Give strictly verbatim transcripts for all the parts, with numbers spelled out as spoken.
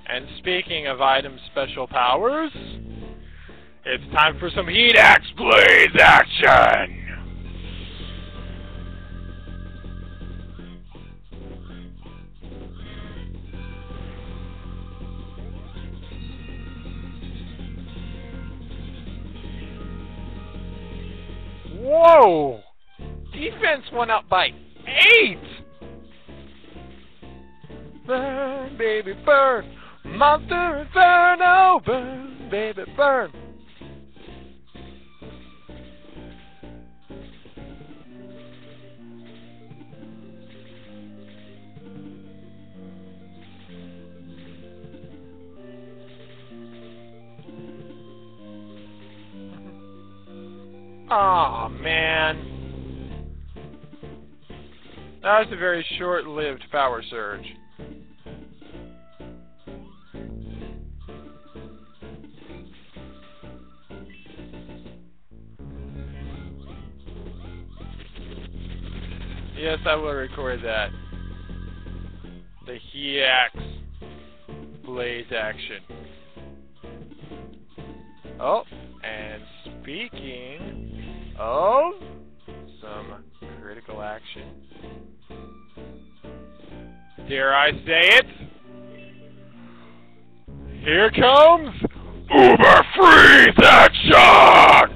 And speaking of item special powers, it's time for some Heat Axe Blaze action! Whoa! Defense went up by eight! Burn, baby, burn! Monster Inferno! Burn, baby, burn! Aw, oh, man. That was a very short-lived power surge. Yes, I will record that. The Heat Axe Blaze action. Oh, and speaking of some critical action, dare I say it? Here comes Uber Freeze action!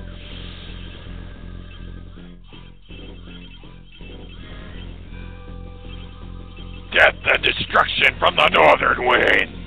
Death and destruction from the northern winds!